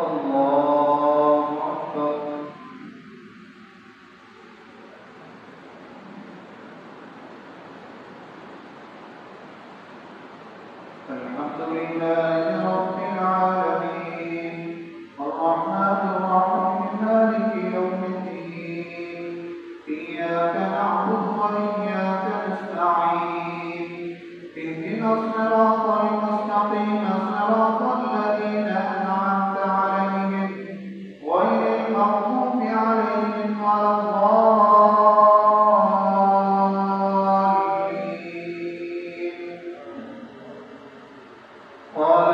الله أكبر. الحمد لله رب العالمين الرحمن الرحيم مالك يوم الدين إياك نعبد وإياك نستعين اهدنا الصراط المستقيم صراط الذين أنعمت عليهم غير المغضوب عليهم ولا الضالين. قال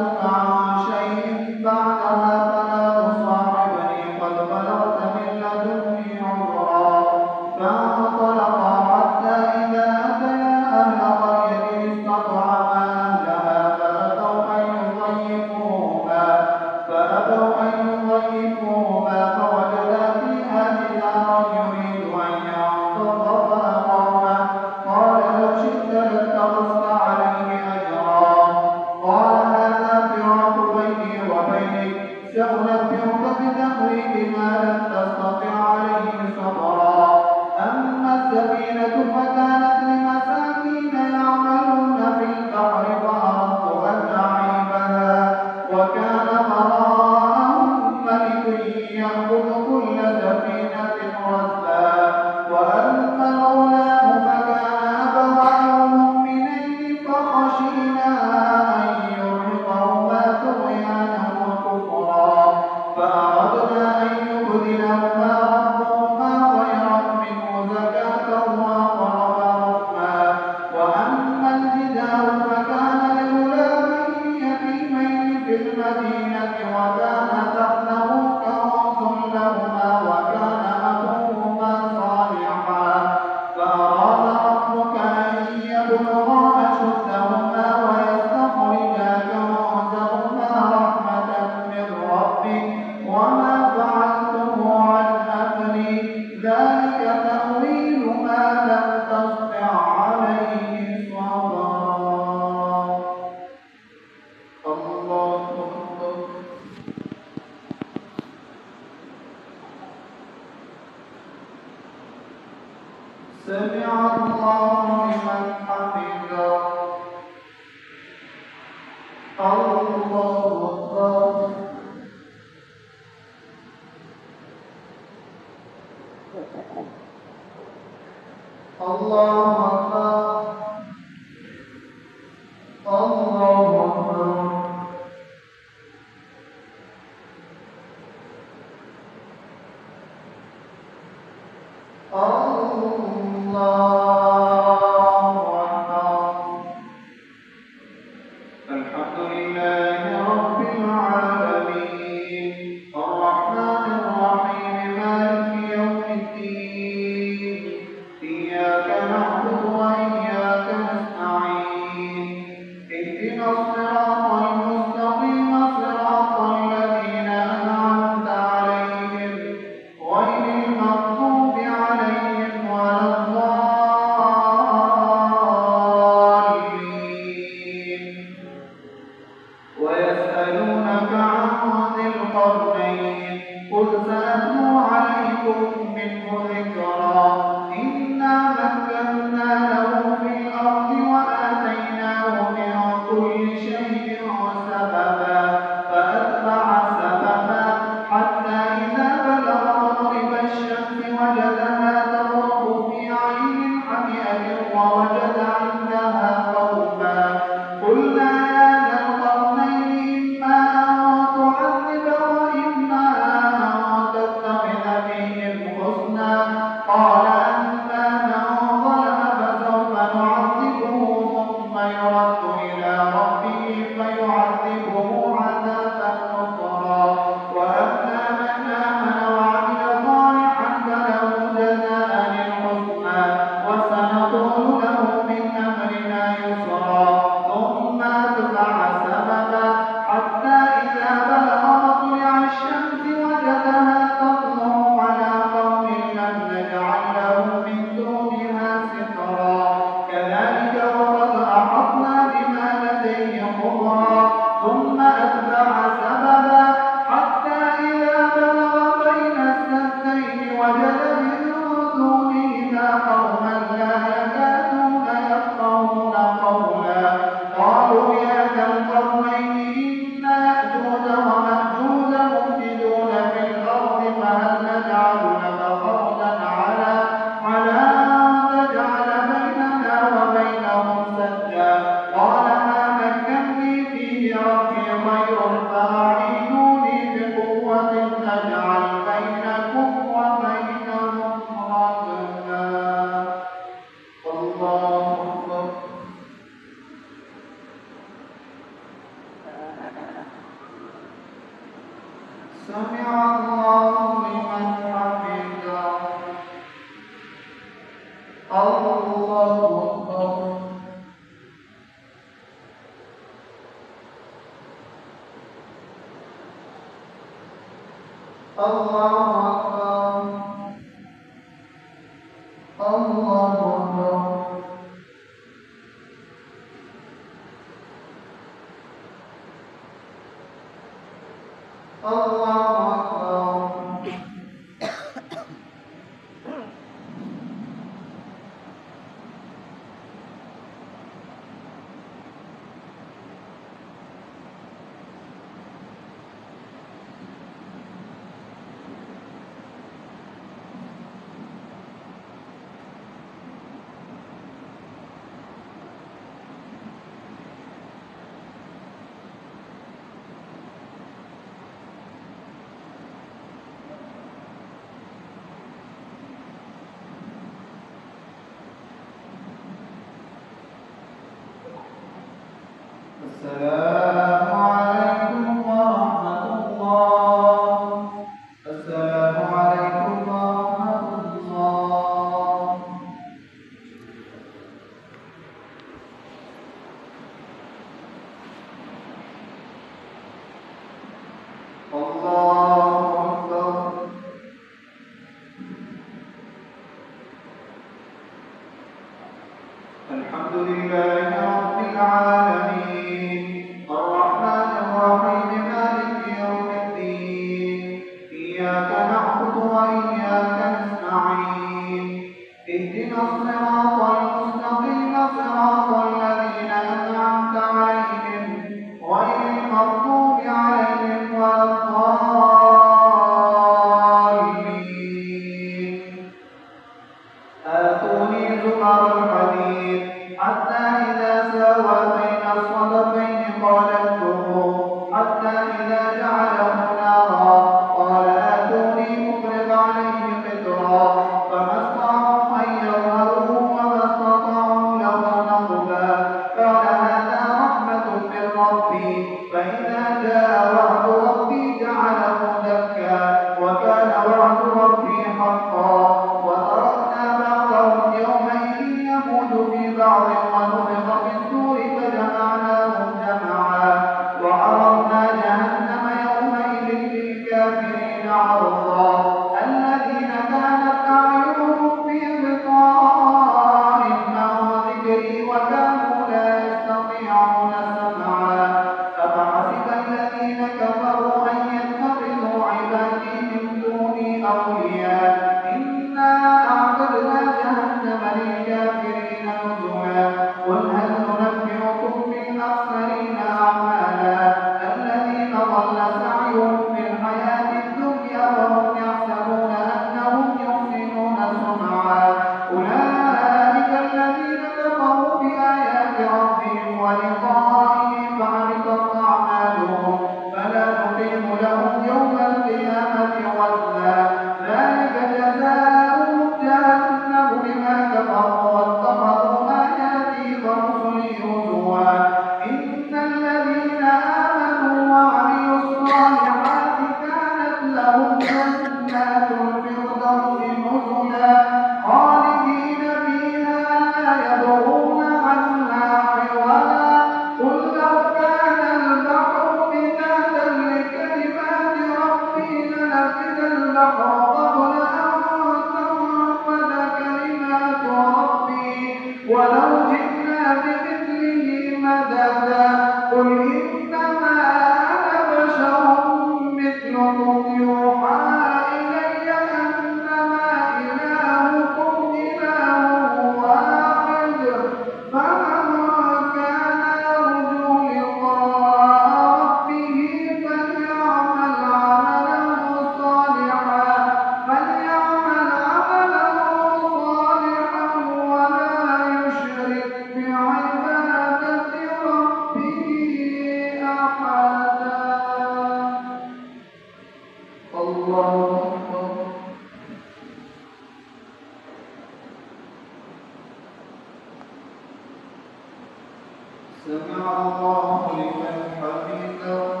سمع الله لمن حمده.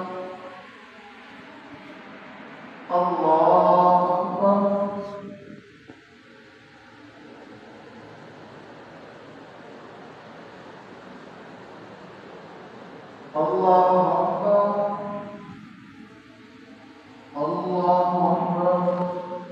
الله أكبر. الله أكبر. الله أكبر.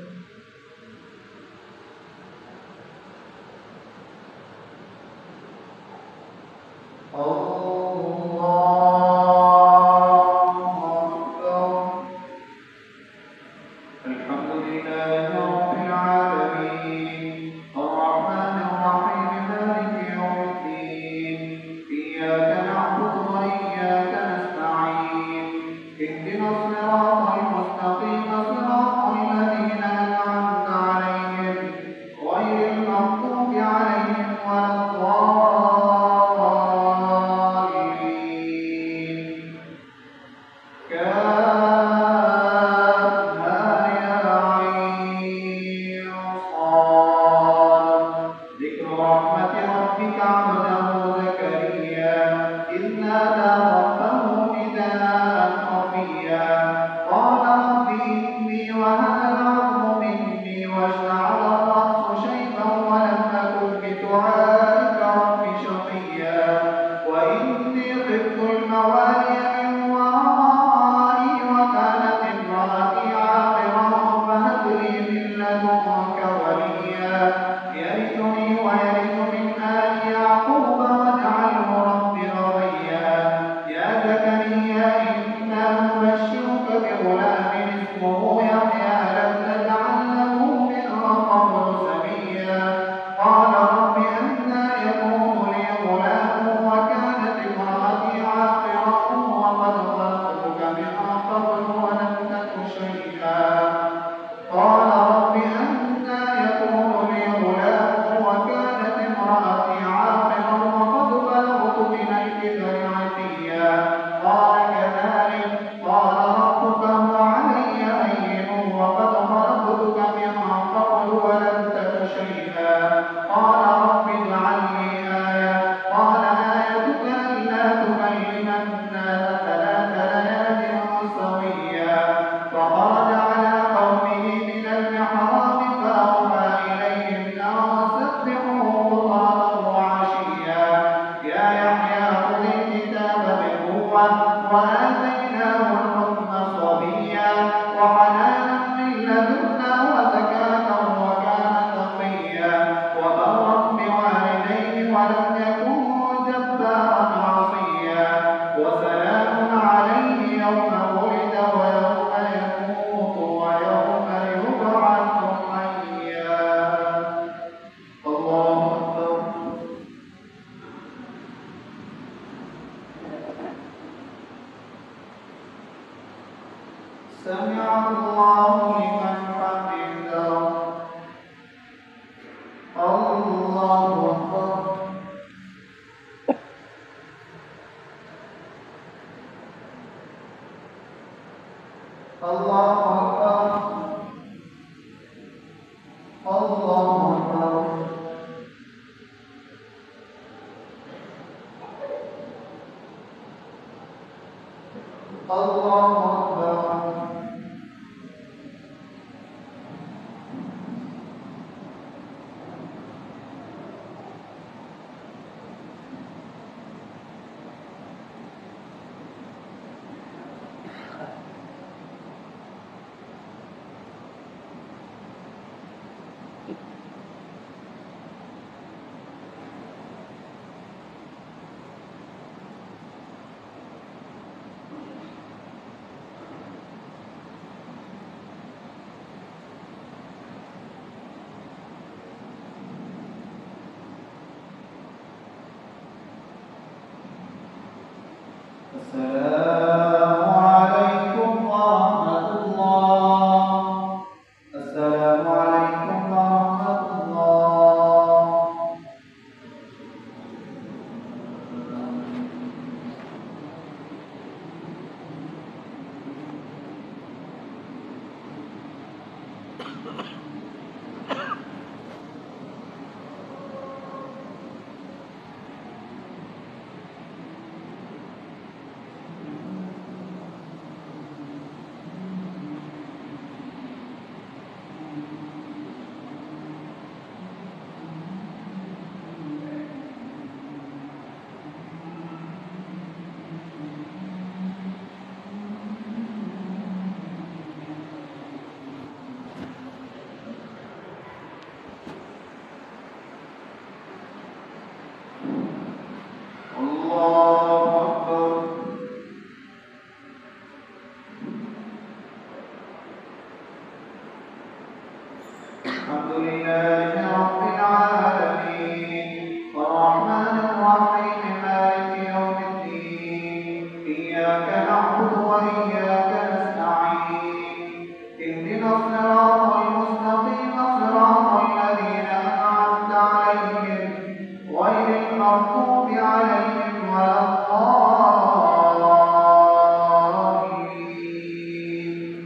سمع الله لمن حمده. الله أكبر. الله أكبر. الله أكبر. الله أكبر. السلام عليكم ورحمة الله. السلام عليكم ورحمة الله. الرحمن الرحيم مالك يوم الدين إياك نعبد وإياك نستعين اهدنا الصراط المستقيم صراط الذين أنعمت عليهم غير المغضوب عليهم ولا الضالين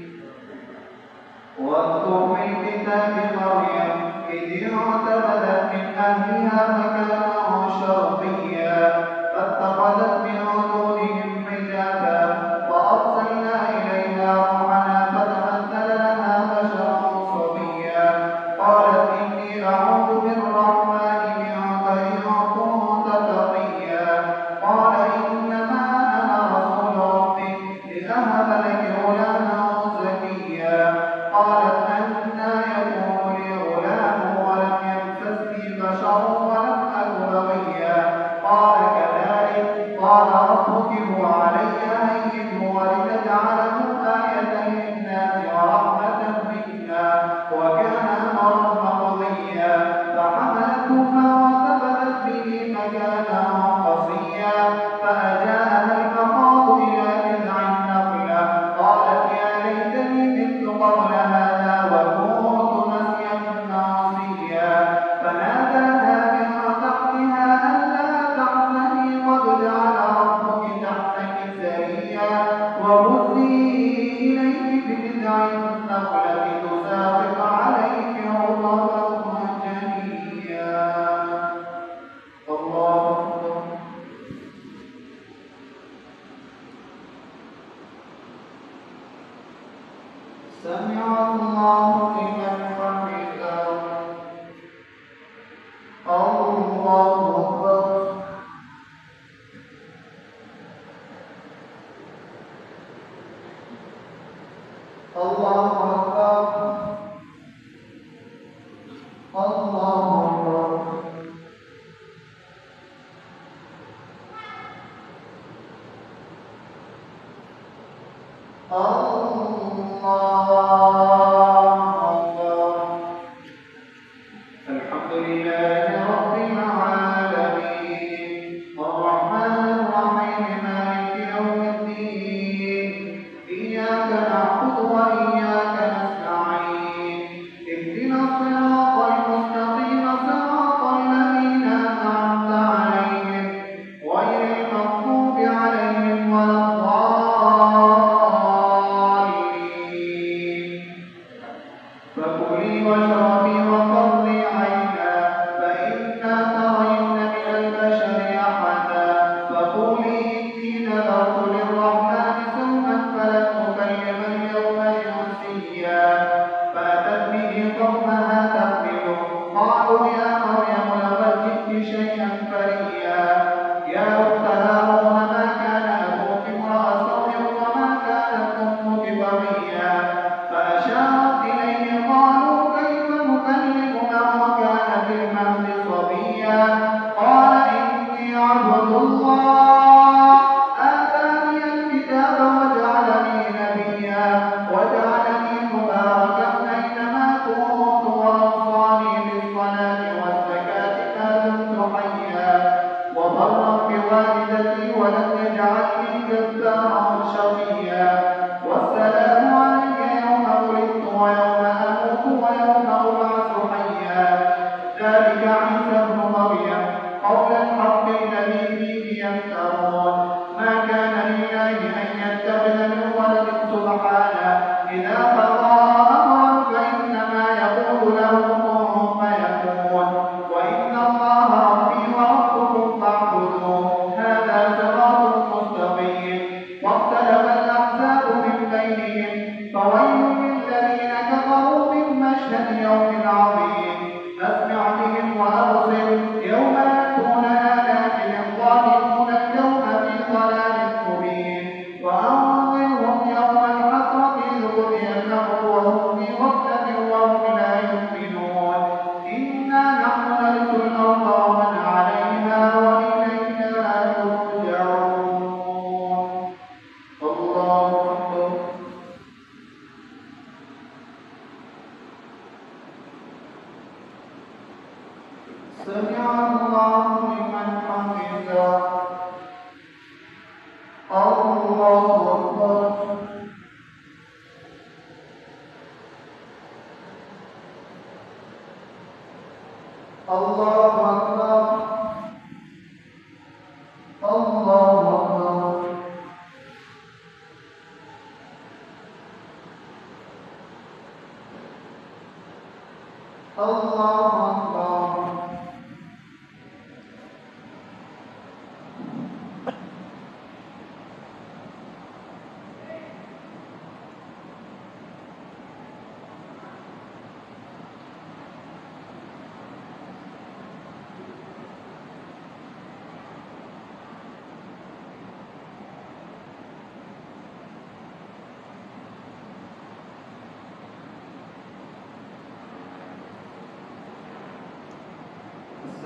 واذكر في الكتاب مريم إذ انتبذت من أهلها مكانا شرقيا فاتخذت من دونهم حجابا فأرسلنا إليها روحنا فتمثل لها بشرا صبيا قالت إني أعوذ بالرحمن منك إن كنت تقيا قال إنما أنا رسول ربك لأهب لك غلاما زكيا قالت أنى يكون لي غلام ولم يمسسني بشر ولم أك بغيا قال كذلك قال ربك هو علي هين ولتجعله آية للناس ورحمة منا وكان أمرا مقضيا فحملته فانتبذت به مكانا قصيا فأجاءها المخاض إلى جذع النخلة قالت يا ليتني مت قبل هذا وكنت نسيا منسيا فناداها من تحتها ألا تحزني قد جعل ربك تحتك سريا وهزي إليك بجذع النخلة تساقط عليك رطبا جنيا الله أكبر سمع الله لمن حمده الله أكبر الله أكبر الله أكبر الحمد لله رب العالمين الرحمن الرحيم مالك يوم الدين إياك نعبد وإياك نستعين اهدنا الصراط المستقيم صراط الذين أنعمت عليهم غير المغضوب عليهم ولا الضالين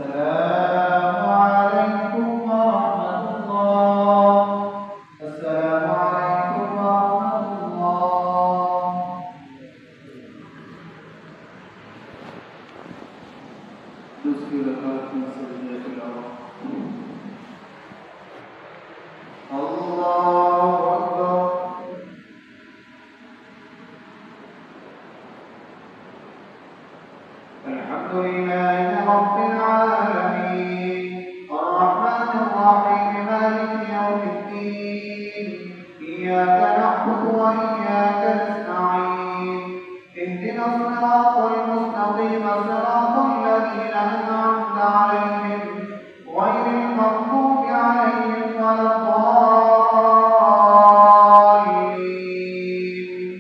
السلام عليكم ورحمة الله. السلام عليكم ورحمة الله. نسكي لكم سجدة الأرض. الله أكبر. الحمد لله رب العالمين الرحمن الرحيم مالك يوم الدين إياك نعبد وإياك نستعين اهدنا الصراط المستقيم صراط الذين أنعمت عليهم غير المغضوب عليهم ولا الضالين.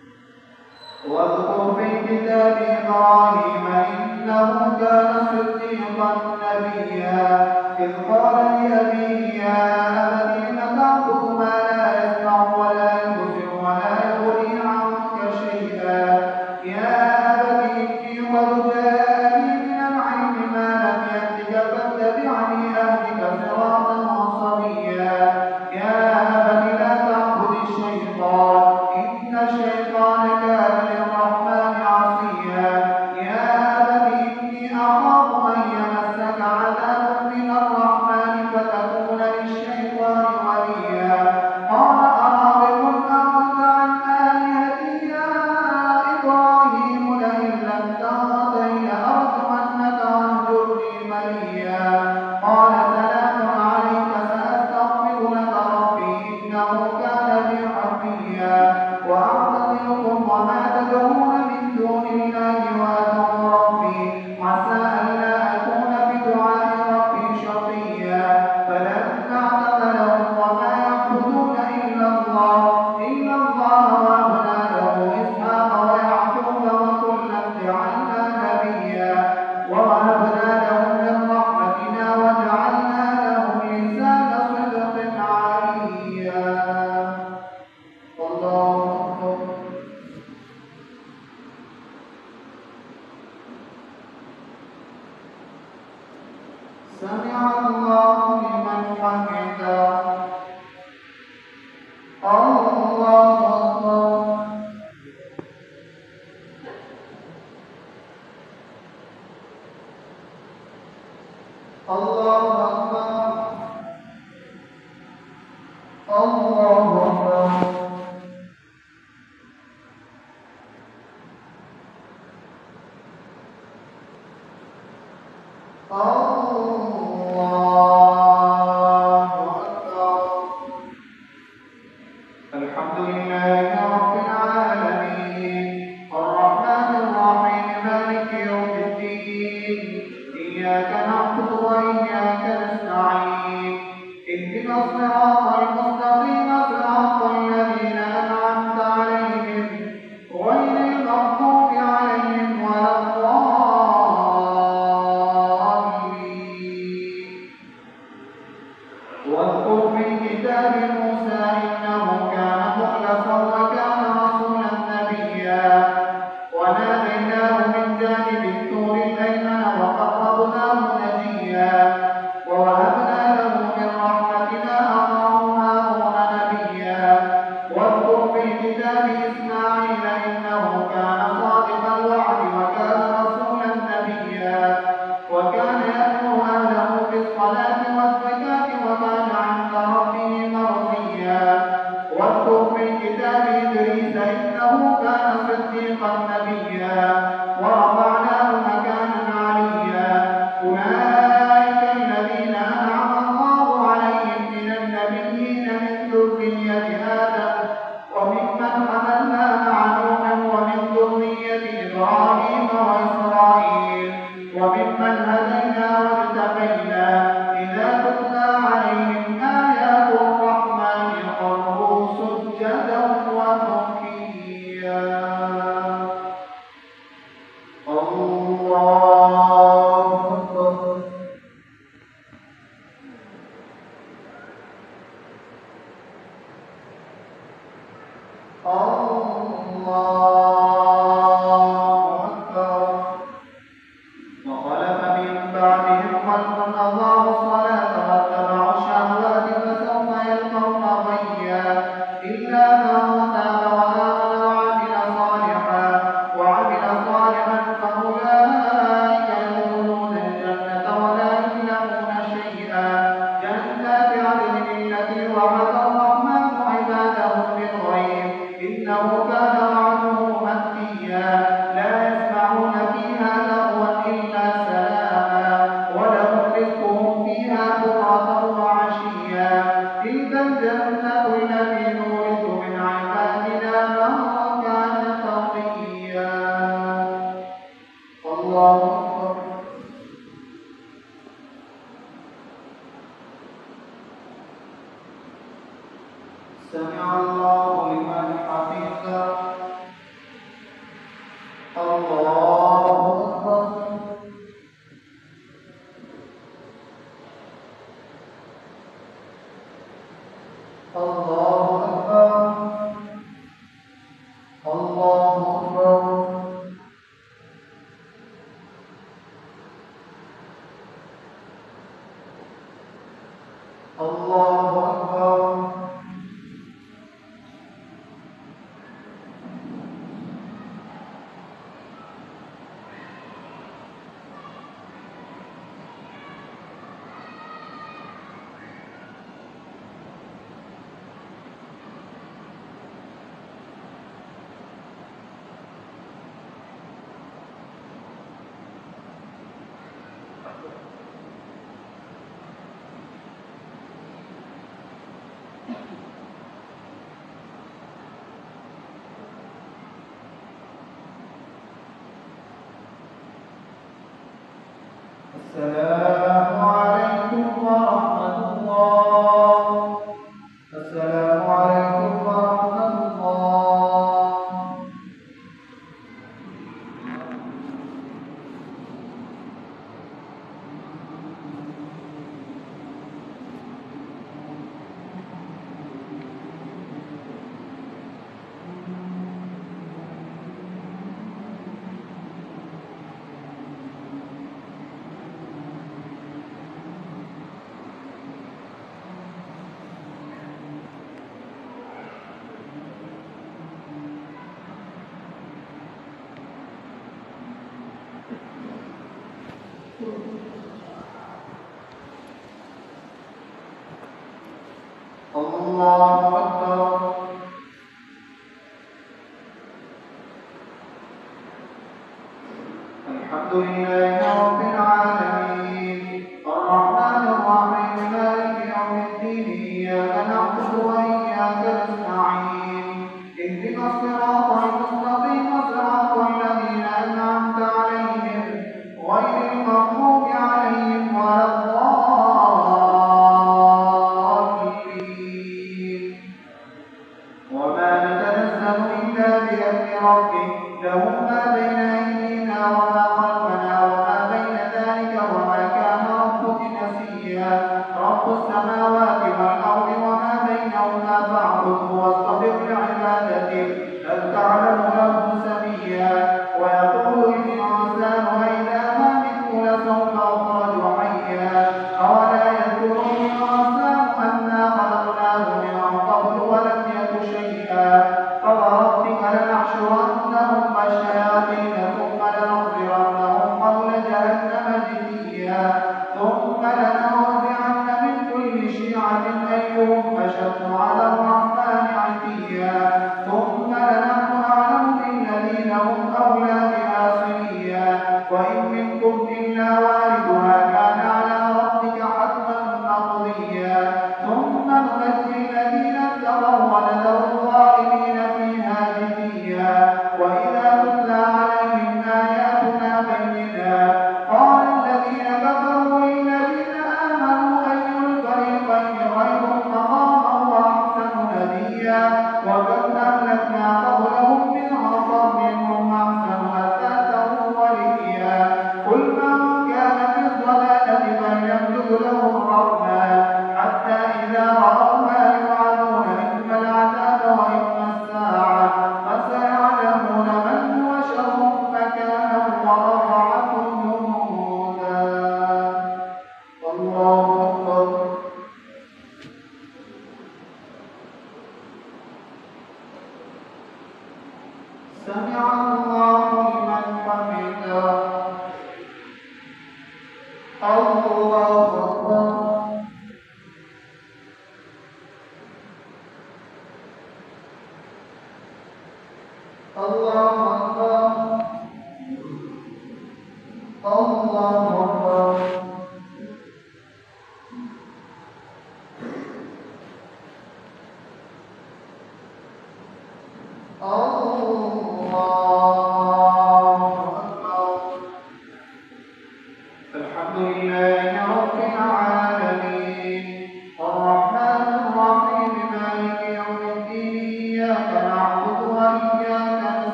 واذكر في الكتاب إبراهيم إنه كان صديقا نبيا إذ قال لأبيه يا أبت لم تعبد ما لا يسمع ولا يبصر ولا يغني عنك شيئا يا أبت إني قد جاءني من العلم ما لم يأتك فاتبعني أهدك صراطا سويا يا أبت لا تعبد الشيطان إن الشيطان كان للرحمن عصيا يا أبت إني أخاف أن يمسك عذاب من الرحمن فتكون للشيطان وليا قال أراغب أنت عن آلهتي يا إبراهيم لئن لم تنته لأرجمنك واهجرني مليا قال سلام عليك سأستغفر لك ربي إنه كان بي حفيا وأعتزلكم وما تدعون من دون الله وأدعو ربي عسى ألا أكون بدعاء ربي شقيا فلما اعتزلهم وما يعبدون إلا الله وهبنا له إسحاق ويعقوب وكلا جعلنا نبيا ووهبنا لهم من رحمتنا وجعلنا لهم لسان صدق عليا. الله أكبر. سمع الله لمن حمده. الله أكبر. الله أكبر. الله أكبر. الحمد لله رب العالمين الرحمن الرحيم مالك يوم الدين إياك نعبد وإياك نستعين اهدنا الصراط المستقيم صراط الذين أنعمت عليهم غير المغضوب عليهم ولا الضالين. واذكر في الكتاب موسى إنه كان مخلصا وكان رسولا نبيا وناديناه من جانب الطور الأيمن وقربناه نجيا ووهبنا له من رحمتنا أخاه هارون نبيا. واذكر في الكتاب إسماعيل إنه كان صادق الوعد وكان رسولا نبيا وكان يأمر أهله بالصلاة والزكاة وكان عند ربه مرضيا. واذكر في الكتاب إدريس إنه كان صديقا نبيا ورفعناه مكانا عليا. أولئك الذين أنعم الله عليهم من النبيين من ذرية آدم وممن حملنا مع نوح ومن ذرية إبراهيم وإسرائيل وممن هدينا واجتبينا إذا تتلى عليهم آيات الرحمن خروا سجدا وبكيا. الله أكبر. الله أكبر. وخلف من بعدهم سمع الله لمن حمده. الله أكبر. الله أكبر. الله أكبر. الله أكبر. السلام عليكم ورحمة الله. السلام عليكم ورحمة الله. الله أكبر. الحمد لله رب العالمين الرحمن الرحيم مالك يوم الدين إياك نعبد وإياك نستعين اهدنا الصراط المستقيم صراط الذين أنعمت عليهم غير المغضوب عليهم ولا الضالين. وما نتنزل إلا بأمر ربك له ما بين أيدينا وما خلفنا وما بين ذلك وما كان ربك نسيا. رب السماوات والأرض وما بينهما فاعبده واصطبر لعبادته هل تعلم له سميا. ويقول الإنسان أئذا ما مت لسوف أخرج حيا. أولا يذكر الإنسان أنا خلقناه من قبل ولم يك شيئا. فوربك لنحشرنهم والشياطين ثم لنحضرنهم حول جهنم جثيا. ثم لننزعن من كل شيعة أيهم أشد على الرحمن عتيا. ثم لنحن أعلم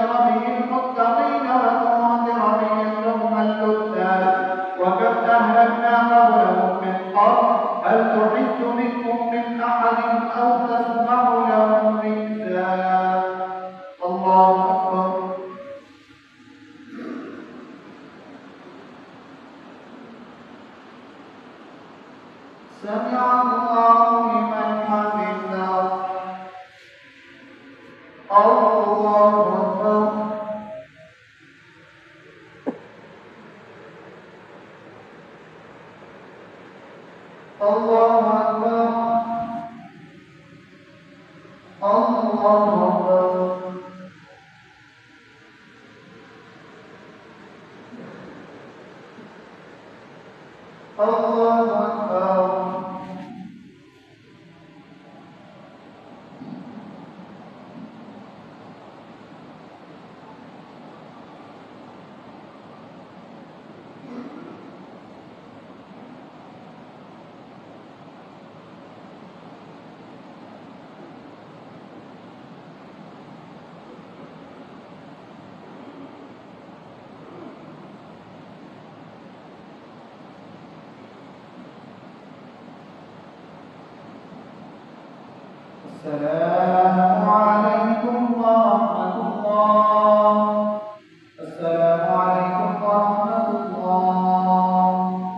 وتبشر به المتقين وتنذر به القوم اللدى وكم أهلكنا قبلهم من قرن هل تحس منهم من أحد أو تسمع لهم ركزا الله أكبر سمع الله لمن حمده الله أكبر الله أكبر الله أكبر الله أكبر السلام عليكم ورحمة الله السلام عليكم ورحمة الله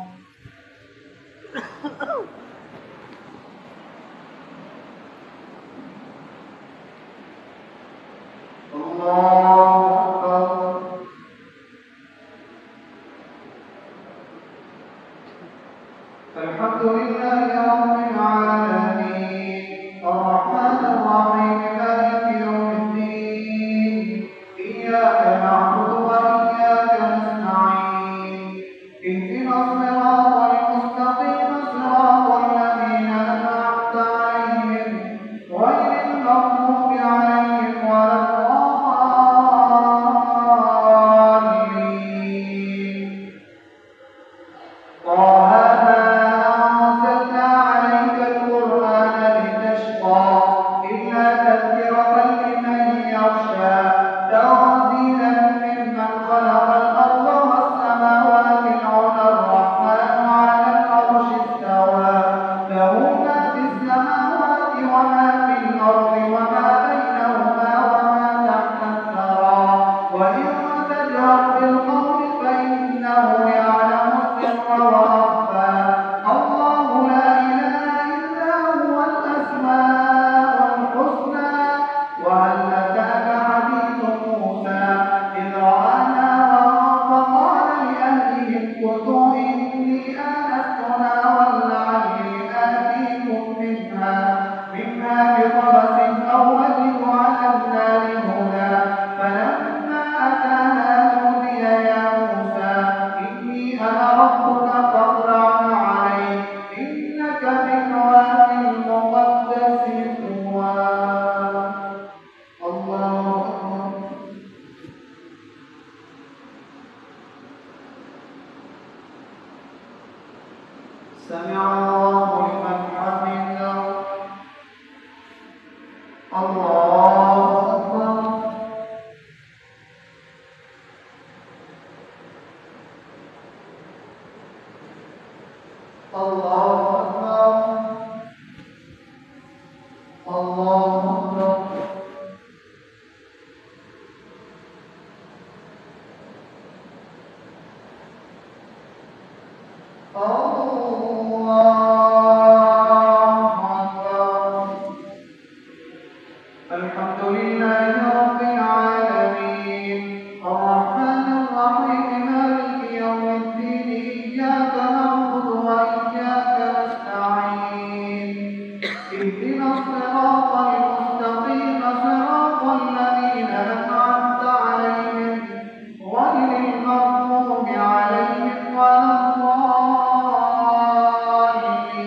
الله أكبر الحمد لله رب العالمين الرحمن الرحيم مالك يوم الدين إياك نعبد وإياك نستعين اهدنا الصراط المستقيم صراط الذين أنعمت عليهم غير المغضوب عليهم ولا الضالين طه ما أنزلنا عليك القرآن لتشقى إلا تذكرة لمن يخشى تنزيلا ممن خلق الأرض والسماوات العلى الرحمن على العرش استوى له ما في السماوات وما في الأرض وما بينهما وما تحت الثرى وإن تجهر بالقول فإنه يعلم السر وأخفى الله لا إله إلا هو الأسماء الحسنى وهل أتاك حديث موسى إذ رأى نارا فقال لأهلهم كثوا إني آنست نارا لعلي آتيكم منها بقبس أو أجد على النار هدى فلما أتاها نودي يا موسى إني أنا ربك فاخلع عليك إنك بالواد المقدس طوى الله أكبر سمع الله لمن حمده الله أكبر الله أكبر الله أكبر الحمد لله رب العالمين الرحمن الرحيم مالك يوم الدين إياك نعبد وإياك نستعين اهدنا الصراط المستقيم صراط الذين أنعمت عليهم غير المغضوب عليهم ولا الضالين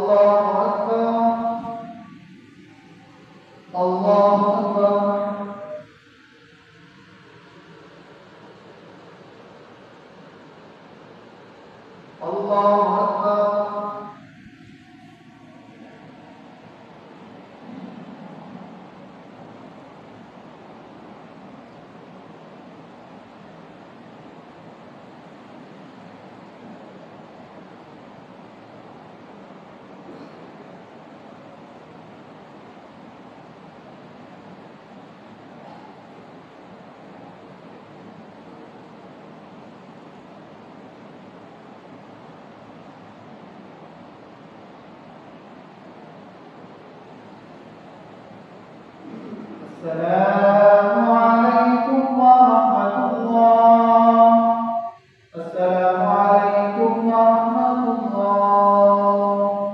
السلام عليكم ورحمة الله. السلام عليكم ورحمة الله.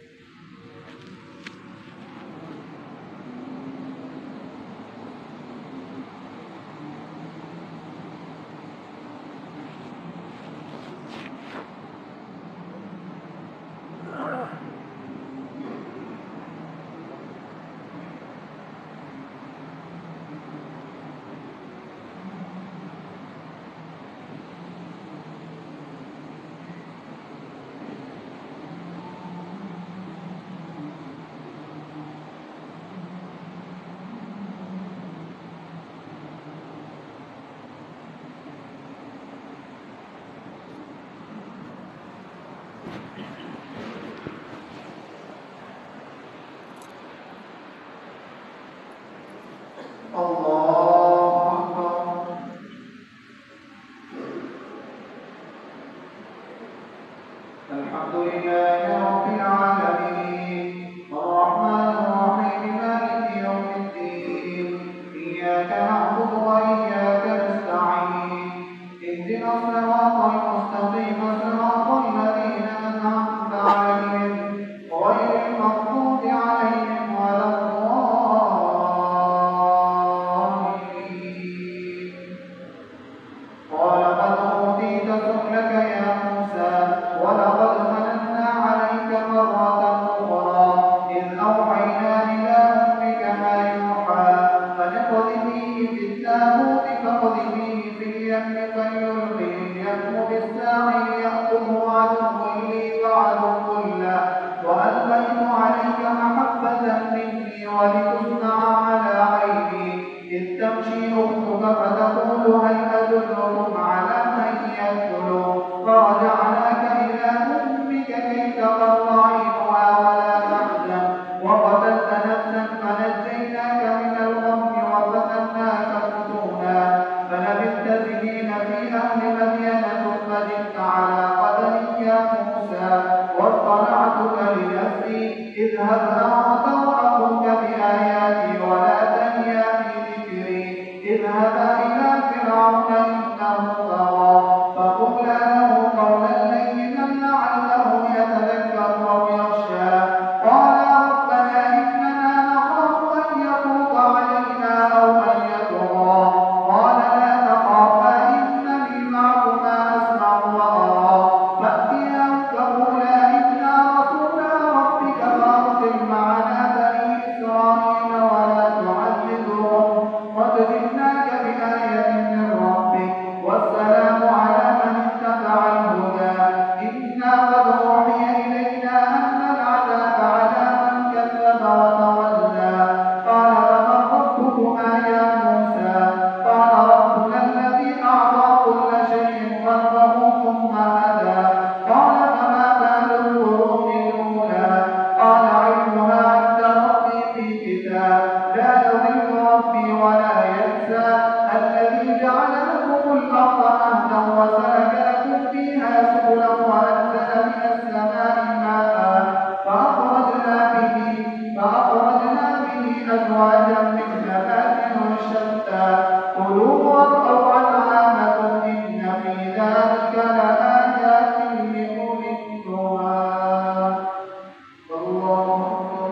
الحمد لله رب العالمين الرحمن الرحيم مالك يوم الدين إياك نعبد وإياك نستعين اهدنا الصراط المستقيم صراط الذين أنعمت عليهم غير المغضوب عليهم ولا الضالين. قال قد أوتيت سؤلك يا موسى ولقد مننا عليك مرة أخرى إذ أوحينا إلى أمك ما يوحى أن اقذفيه في التابوت فاقذفيه في اليم فليلقه اليم بالساحل يأخذه عدو لي وعدو له وألقيت عليك محبة مني ولتصنع على عيني إذ تمشي أختك فتقول هل أدلكم على من يأكله فرجعناك إلى أمك كي تقر عينها ولا تحزن وقتلت نفسا فنجيناك من الغم وفتناك فتونا فلبثت سنين في أهل مدين ثم جئت على قدر يا موسى واصطنعتك لنفسي اذهب أنت وأخوك بآياتي ولا تنيا في ذكري اذهبا إلى فرعون إنه طغى فقولا له قولا لينا لعله يتذكر أو يخشى قالا ربنا إننا نخاف أن يفوت علينا أو أن يطغى قال لا تخافا إنني معكما أسمع وأرى فأتياه فقولا إنا رسولا ربك فأرسل معنا بني إسرائيل ولا تعذبهم قد جئناك بآية من ربك والسلام على من اتبع الهدى إنا قد أوحي إلينا أن العذاب على من كذب وتولى قال فمن ربكما يا موسى قال ربنا الذي أعطى كل شيء خلقه ثم هدى قال فما بال القرون الأولى قال علمها عند ربي في كتاب لا يضل ربي ولا ينسى الذي جعل لكم الأرض مهدا وسلك لكم فيها سبلا وأنزل من السماء ماء فأخرجنا به أزواجا من نبات شتى كلوا وارعوا أنعامكم إن في ذلك لآيات لأولي النهى. الله أكبر.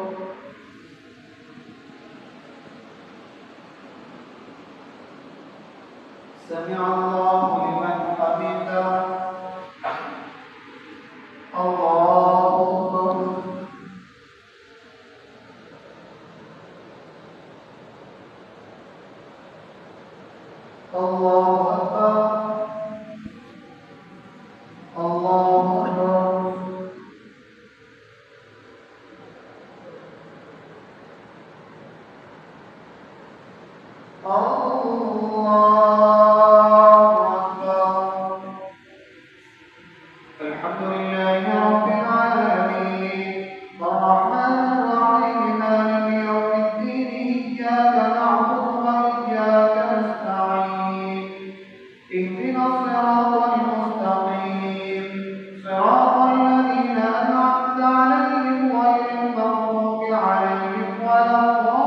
سمع الله لمن حمده. الله أكبر. الله أكبر الله أكبر. الحمد لله رب العالمين الرحمن الرحيم مالك يوم الدين إياك نعبد وإياك نستعين اهدنا الصراط المستقيم صراط الذين أنعمت عليهم غير المغضوب عليهم ولا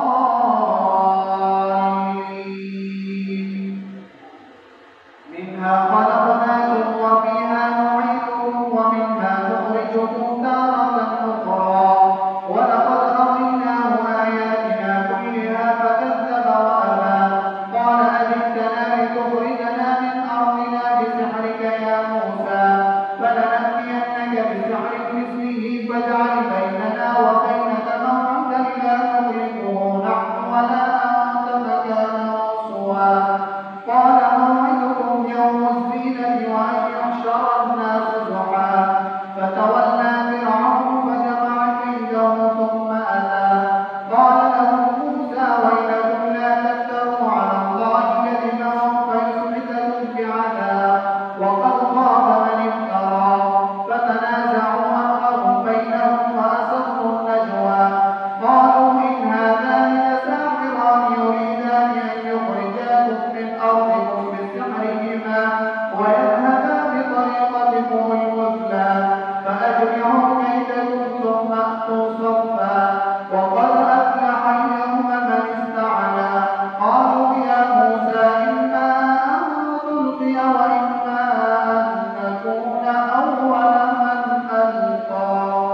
الضالين. منها خلقناكم وفيها نعيدكم ومنها نخرجكم تارة أخرى ولقد أريناه آياتنا كلها فكذب وأبى قال أجئتنا لتخرجنا من أرضنا بسحرك يا موسى فلنأتينك بسحر مثله فاجعل بيننا وبينك موعدا لا نخلفه نحن ولا أنت مكانا سوى قال موعدكم يوم الزينة وأن يحشر الناس ضحى فتولى فرعون فجمع كيده ثم أتى قال لهم موسى ويلكم لا تفتروا على الله كذبا فيسحتكم بعذاب وقد خاب من افترى فتنازعوا أمرهم بينهم وأسروا النجوى قالوا إن هذان لساحران يريدان أن يخرجاكم من أرضكم بسحرهما ويذهبا بطريقتكم المثلى فأجمعوا كيدكم ثم أتوا صفا وقد أفلح اليوم من استعلى قالوا يا موسى إما أن تلقي وإما أن نكون أول من ألقى.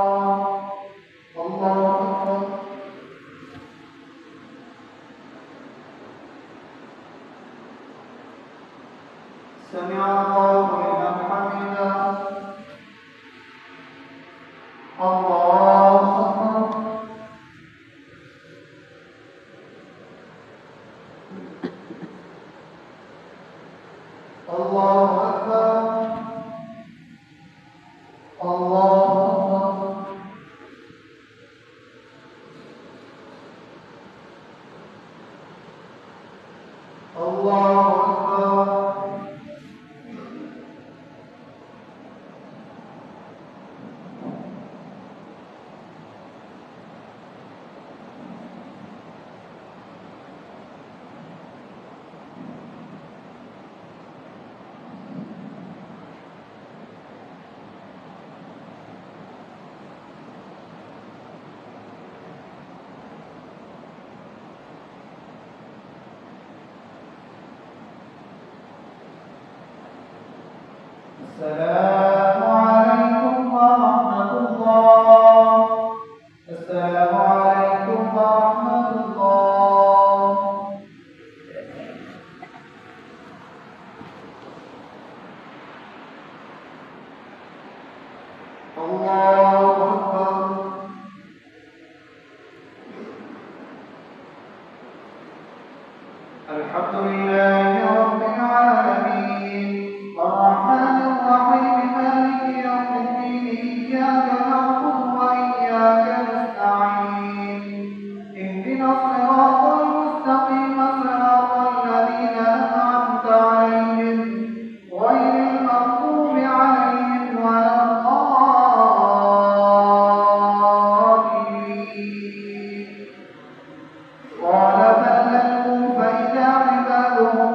الله أكبر. سمع الله لمن حمده. الله أكبر. الله أكبر. الله أكبر. الله أكبر. السلام عليكم ورحمة الله. السلام عليكم ورحمة الله. الله أكبر. الحمد لله رب العالمين الرحمن الرحيم مالك يوم الدين إياك نعبد وإياك نستعين اهدنا الصراط المستقيم صراط الذين أنعمت عليهم غير المغضوب عليهم ولا الضالين. قال بل لكم فإذا عبادهم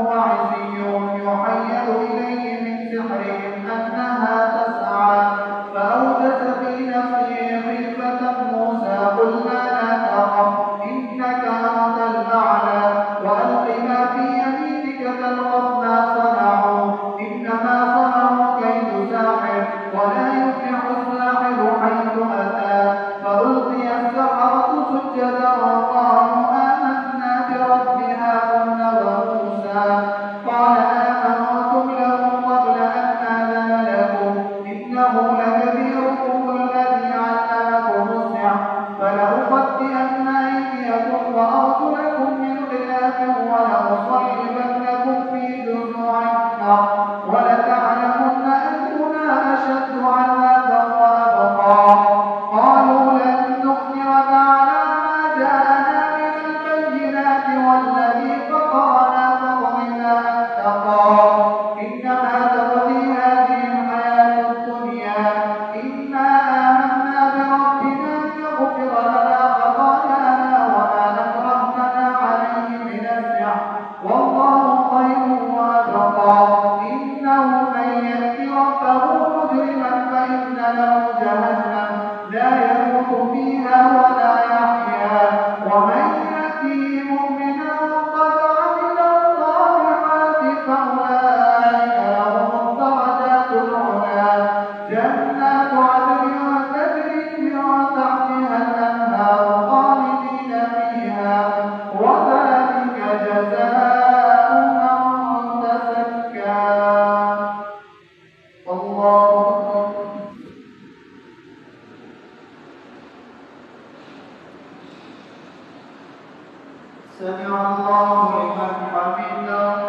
سمع الله لمن حمده.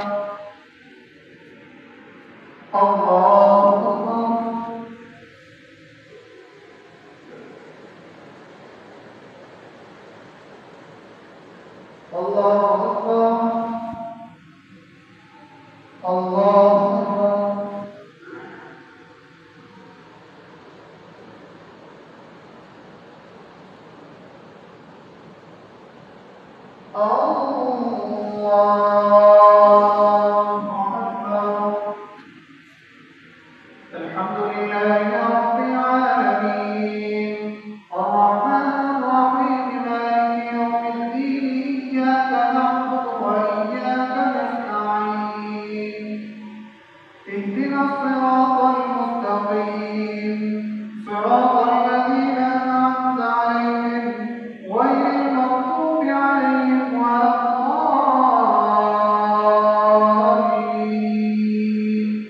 الله أكبر. الله أكبر. الله أكبر. الحمد لله رب العالمين الرحمن الرحيم مالك يوم الدين إياك نعبد وإياك نستعين اهدنا الصراط المستقيم صراط الذين أنعمت عليهم غير المغضوب عليهم ولا الضالين.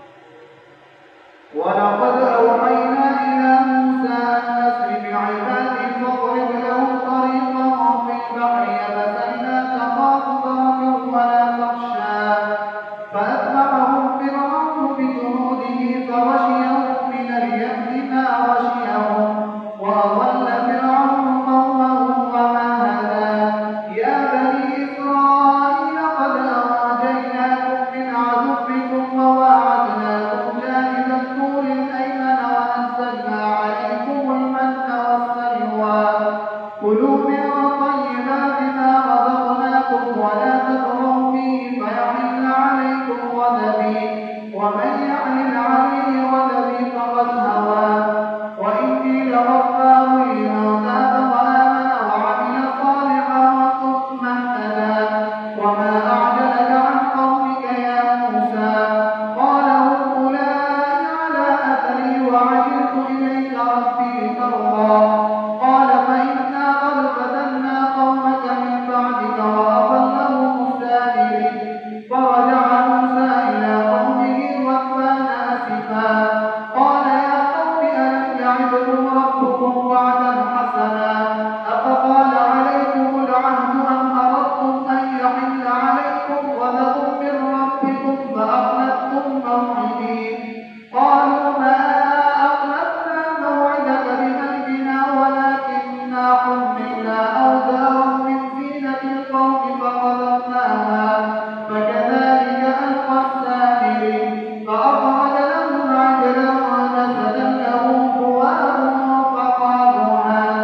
ولقد أوحينا إلى موسى أن أسر بعبادي فاضرب لهم طريقا في البحر يبسا لا تخاف دركا ولا تخشى فأتبعهم فرعون بجنوده فغشيهم من اليم ما غشيهم وأضل فرعون قومه وما هدى. يا بني إسرائيل قد أنجيناكم من عدوكم وواعدناكم جانب الطور الأيمن ونزلنا عليكم المن والسلوى كلوا من طيبات ما رزقناكم ولا تطغوا فيه فيحل عليكم غضبي ومن يحلل عليه غضبي فقد هوى. وإني لغفار لمن تاب وآمن وعمل صالحا ثم اهتدى. وما أعجلك عن قومك يا موسى قال هم أولئك على أثري وعجلت إليك ربي ترضى. قال فإنا قد فتنا قومك من بعدك وأضلهم السامري. فرجع موسى إلى قومه غضبان آسفا قال يا قوم ألم يعدكم ربكم وعدا حسنا أفطال عليكم العهد أم أردتم أن يحل عليكم غضب من ربكم فأخلفتم موعدي. قالوا ما أخلفنا موعدك بملكنا ولكننا حملنا أوزارا من زينة القوم فقذفناها فكذلك ألقى السامري فأخرج لهم عجلا جسدا له خوار فقالوا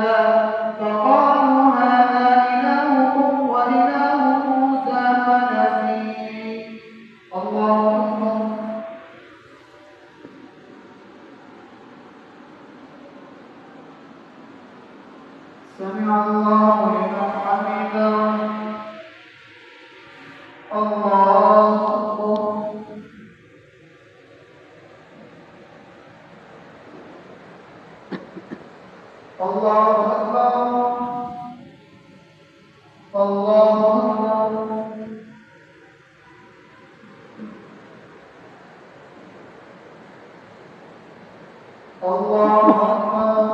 هذا إلهكم وإله موسى فنسي. الله أكبر. سمع الله لمن حمده. الله أكبر. الله أكبر. الله أكبر. الله أكبر.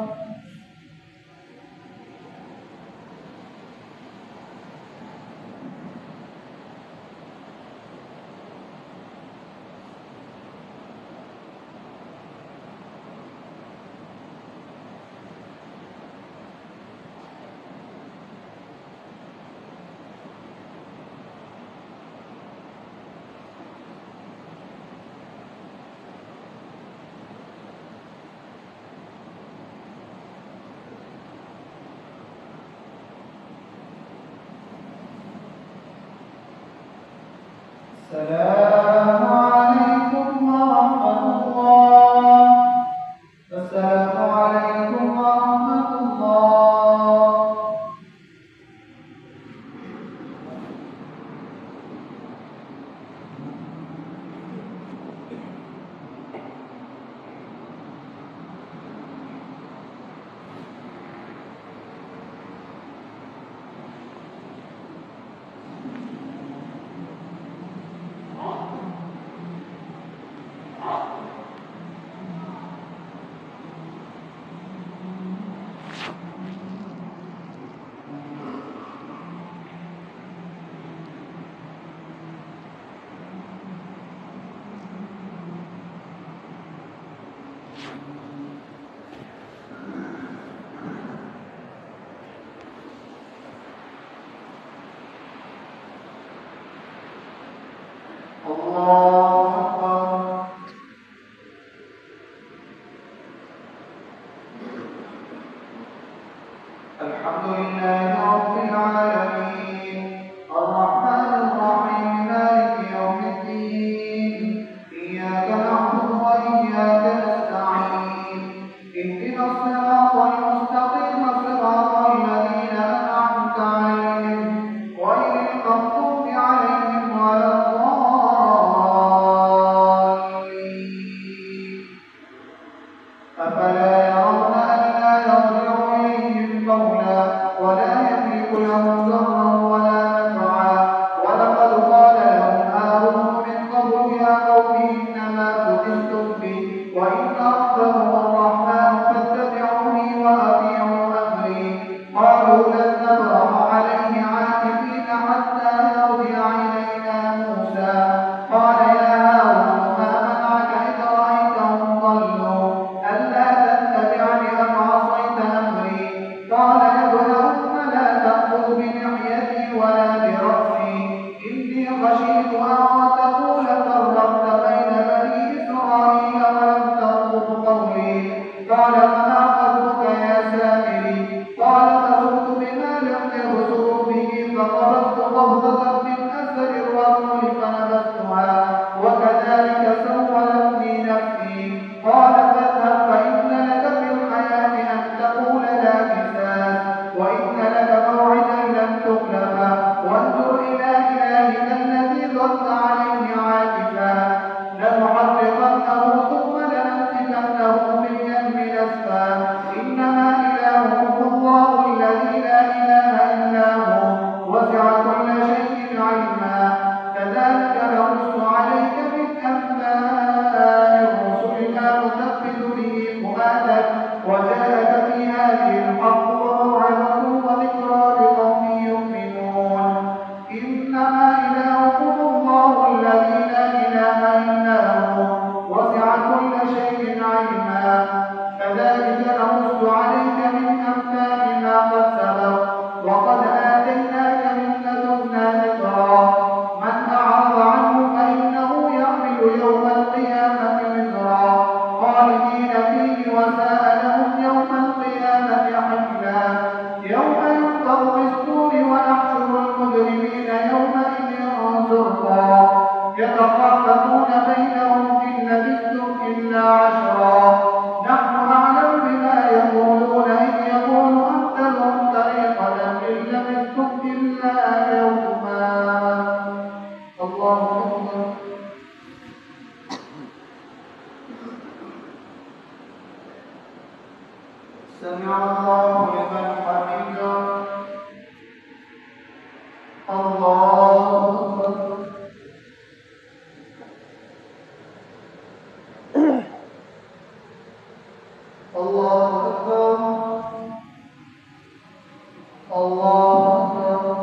السلام عليكم ورحمة الله. السلام عليكم ورحمة الله. الحمد لله رب العالمين الرحمن الرحيم مالك يوم الدين إياك نعبد وإياك نستعين اهدنا الصراط المستقيم صراط الذين أنعمت عليهم غير المغضوب عليهم ولا الضالين أفلا يرون ألا يرجع إليهم قولا ولا يملك لهم ضرا ولا نفعا ولقد قال لهم هارون من قبل يا قوم إنما فتنتم به وإن ربكم الرحمن فاتبعوني وأطيعوا أمري قالوا لن نبرح عليه عاكفين حتى يرجع إلينا موسى قال يا هارون ما منعك إذ رأيتهم ضلوا ألا تتبعني أم عصيت أمري قال يا ابن أم لا تأخذ بلحيتي ولا برأسي إني خشيت أن تقول فرقت بين بني إسرائيل ولم ترقب قولي قال فما خطبك يا سامري قال بصرت بما لم يبصروا به فقبضت قبضة من أثر الرسول فنبذتها وكذلك سولت لي نفسي قال فاذهب فإن لك في الحياة أن تقول لا مساس وإن لك موعدا لن تخلفه وانظر إلى إلهك الذي ظلت عليه عاكفا لنحرقنه ثم لننسفنه في اليم نسفا إنما إلهكم الله الذي لا إله إلا هو وسع كل شيء علما كذلك نقص عليك من أنباء الرسل ما نثبت به فؤادك وجاءك في هذه الحق وموعظة وذكرى لقوم يؤمنون إنما إلهكم الله الذي لا إله إلا هو وسع كل شيء علما كذلك نقص عليك من أنباء ما قد سبق وقد آتيناك من لدنا ذكرا من أعرض عنه فإنه يحمل يوم القيامة وزرا خالدين فيه وساء لهم يوم القيامة حملا يوم ينفخ في الصور ونحشر المجرمين يومئذ زرقا يتخافتون بينهم إن لبثتم إلا عشرا نحن أعلم بما يقولون إذ يقول أمثلهم طريقة إن لبثتم إلا يوما الله أكبر سمع الله لمن حمده الله أكبر الله أكبر الله أكبر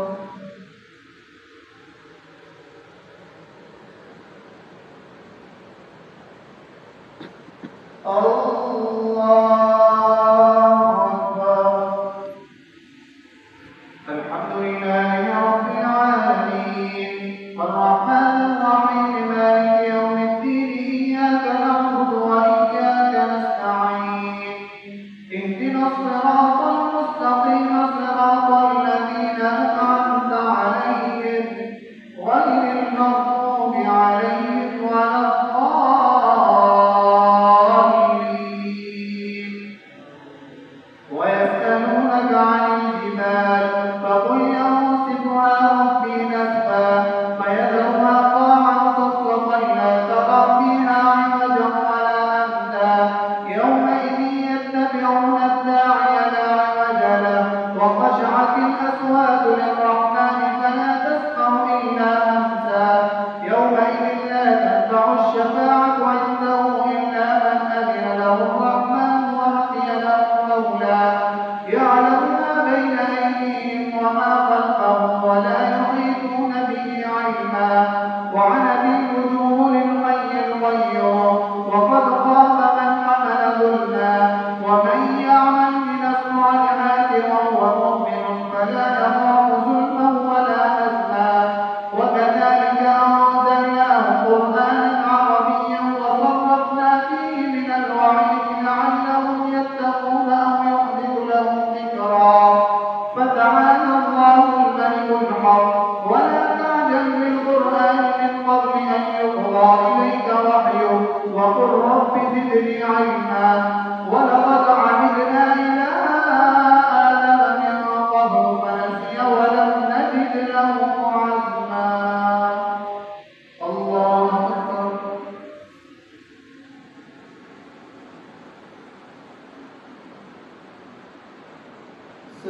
الحمد لله رب العالمين الرحمن الرحيم مالك يوم الدين إياك نعبد وإياك نستعين اهدنا الصراط المستقيم صراط الذين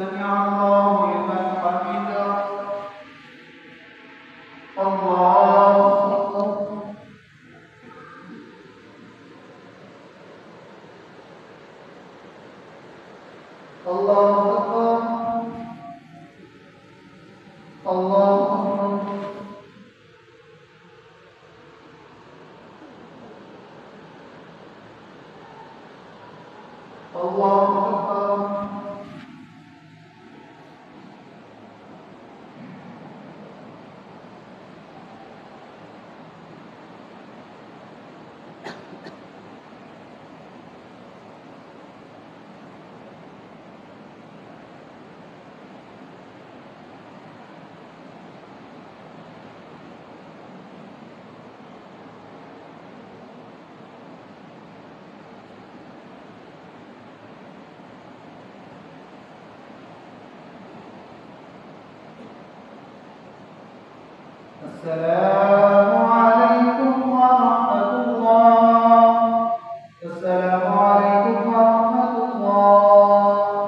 السلام عليكم ورحمة الله. السلام عليكم ورحمة الله.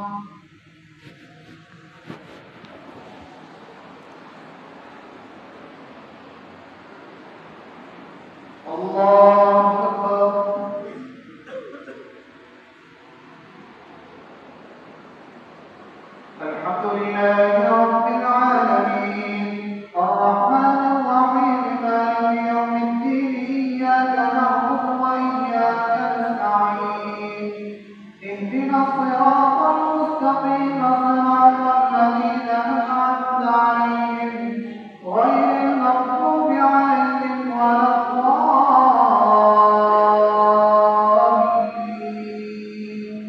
الله أكبر. الحمد لله رب العالمين الرحمن الرحيم مالك يوم الدين إياك نعبد وإياك نستعين اهدنا الصراط المستقيم صراط الذين أنعمت عليهم غير المغضوب عليهم ولا الضالين.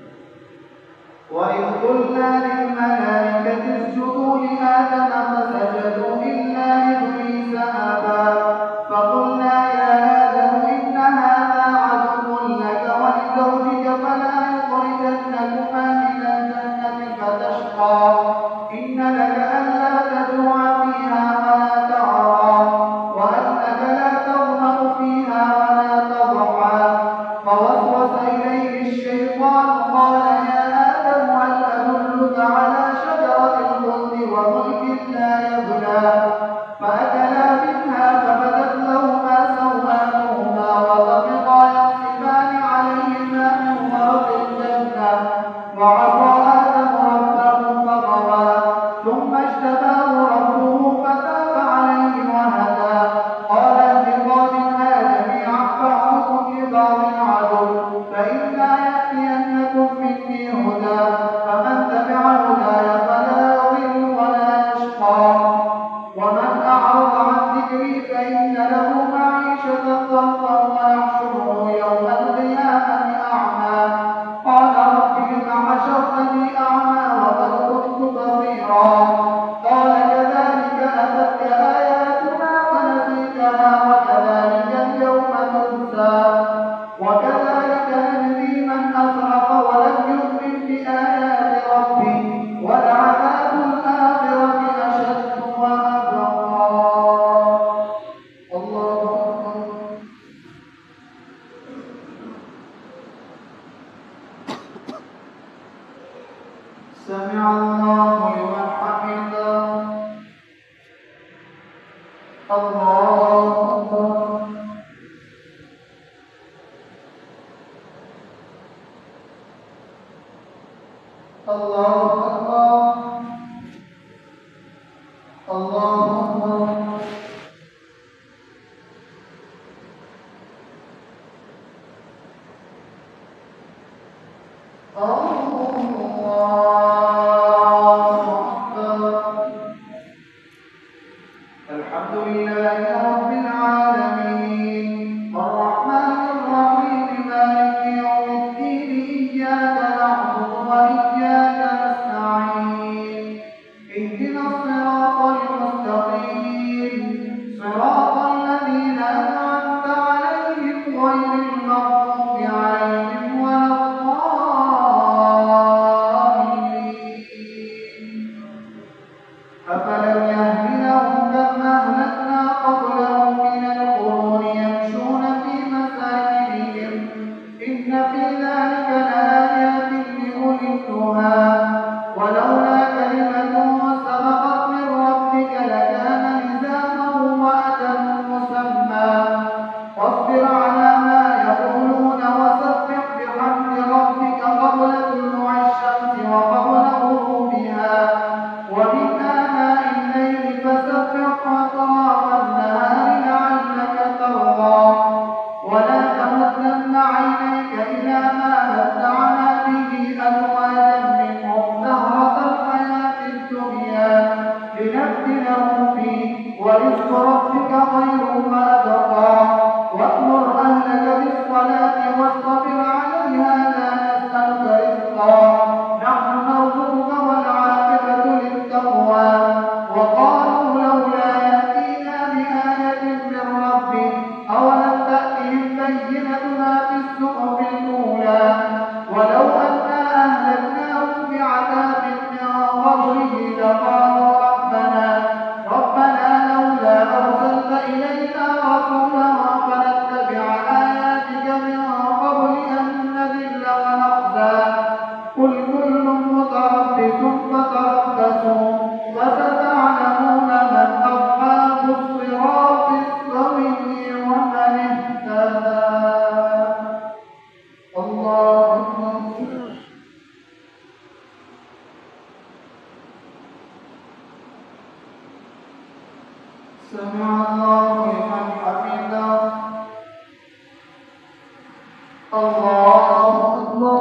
وإذ قلنا للملائكة اسجدوا لآدم فسجدوا إلا إبليس أبى فقلنا يا آدم إن هذا عدو لك ولزوجك فلا يخرجنكما من الجنة فتشقى إن لك ألا تجوع فيها ولا تعرى وأنك لا تظمأ فيها ولا تضحى فوسوس إليه الشيطان قال يا آدم هل أدلك على شجرة الخلد وملك لا يبلى فأكلا منها فبدت لهما سوآتهما وطفقا يخصفان عليهما من ورق الجنة وعصى آدم ربه فغوى ثم اجتباه ربه فتاب عليه وهدى قال اهبطا منها جميعا بعضكم لبعض عدو فإما يأتينكم مني هدى فمن تبع هداي فلا يضل ولا يشقى ومن أعرض عن ذكري فإن له معيشة ضنكا ونحشره يوم القيامة أعمى قال رب لم حشرتني أعمى وقد كنت بصيرا قال كذلك أتتك آياتنا ونسيتها وكذلك اليوم تنسى وكذلك نجزي من أسرف ولم يؤمن بآيات ربه ولعذاب الآخرة أشد وأبقى. الله أكبر. سمع الله لمن حمده. الله أكبر. الله أكبر. الله أكبر. الله ورزق ربك خير وأبقى وأمر أهلك بالصلاة واصطبر عليها لا نسألك رزقا نحن نرزقك والعاقبة للتقوى وقالوا لولا يأتينا بآية من ربه أولم تأتهم بينة ما في الصحف الأولى ولو أنا أهلكناهم بعذاب من قبله لقالوا ربنا لولا أرسلت إلينا رسولا فنتبع آياتك من قبل أن نذل ونخزى قل كل متربص فتربصوا فستعلمون من أصحاب الصراط السوي ومن اهتدى. الله أكبر. سمع الله لمن حمده. الله أكبر.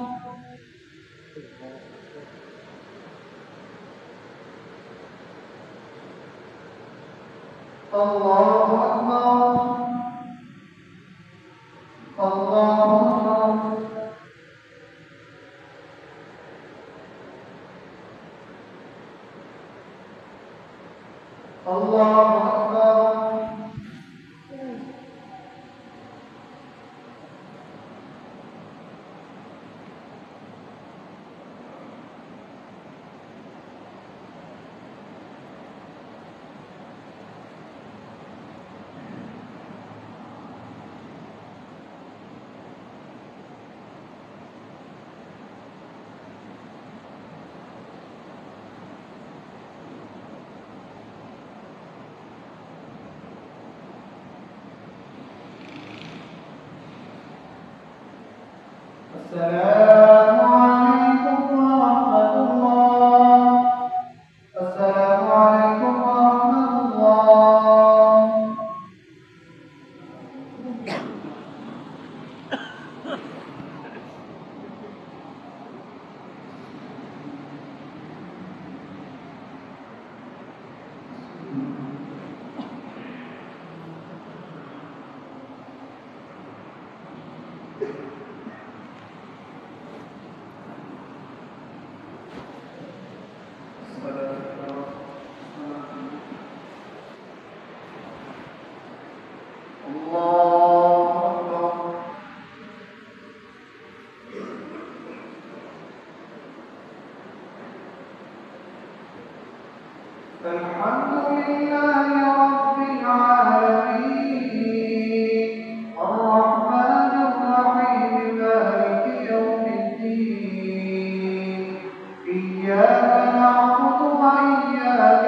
الله أكبر. الله أكبر. الله أكبر. السلام عليكم ورحمة الله. السلام عليكم ورحمة الله. الحمد لله رب العالمين الرحمن الرحيم مالك يوم الدين إياك نعبد وإياك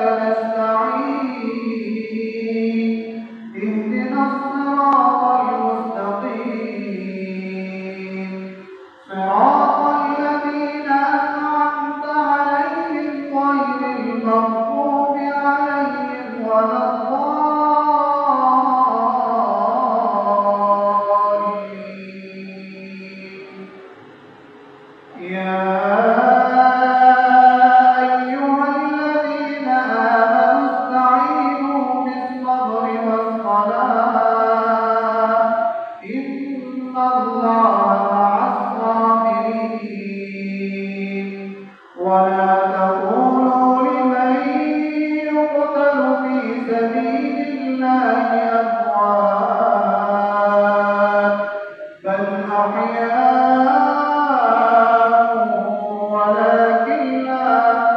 نستعين اهدنا الصراط المستقيم صراط الذين أنعمت عليهم غير المغضوب عليهم ولا الضالين. يا أيها الذين آمنوا استعينوا بالصبر والصلاة إن الله مع الصابرين. ولا تقولوا لمن يقتل في سبيل الله أموات بل أحياء ولكن لا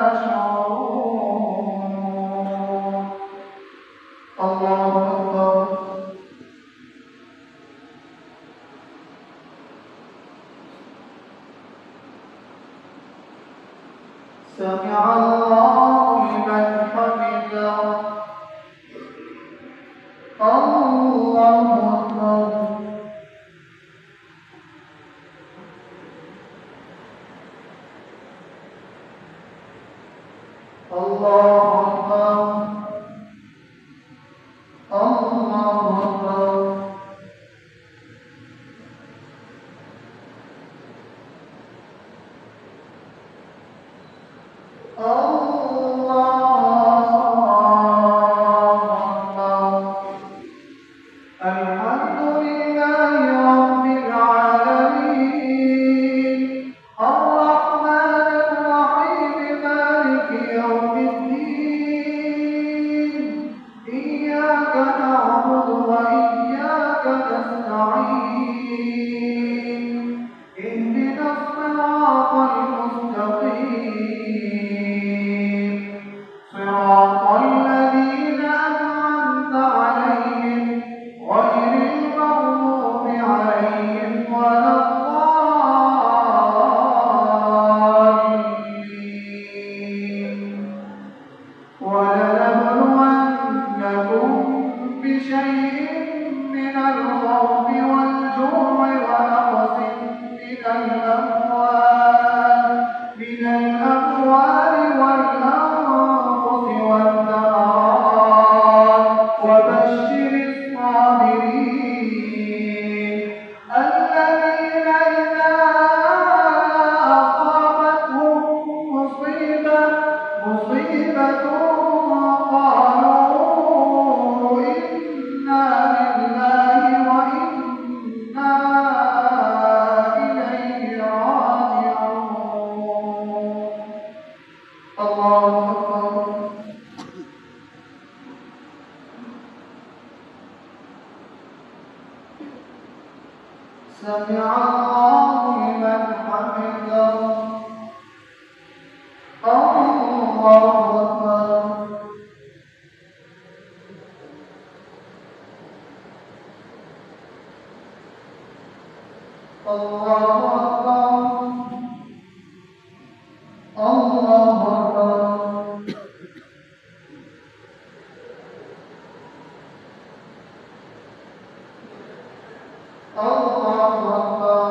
تشعرون. الله أكبر. سمع الله لمن حمده. الله أكبر. الله أكبر. الله أكبر. الله مصيبة قالوا إنا لله وإنا إليه راجعون. الله أكبر. سمع الله لمن حمده. الله أكبر. الله أكبر. الله أكبر. الله أكبر.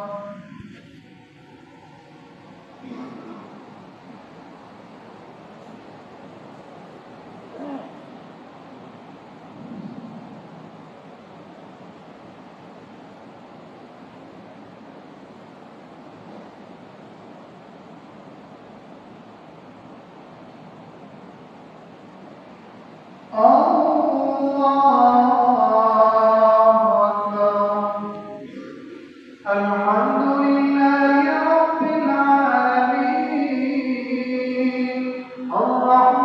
الحمد لله رب العالمين الرحمن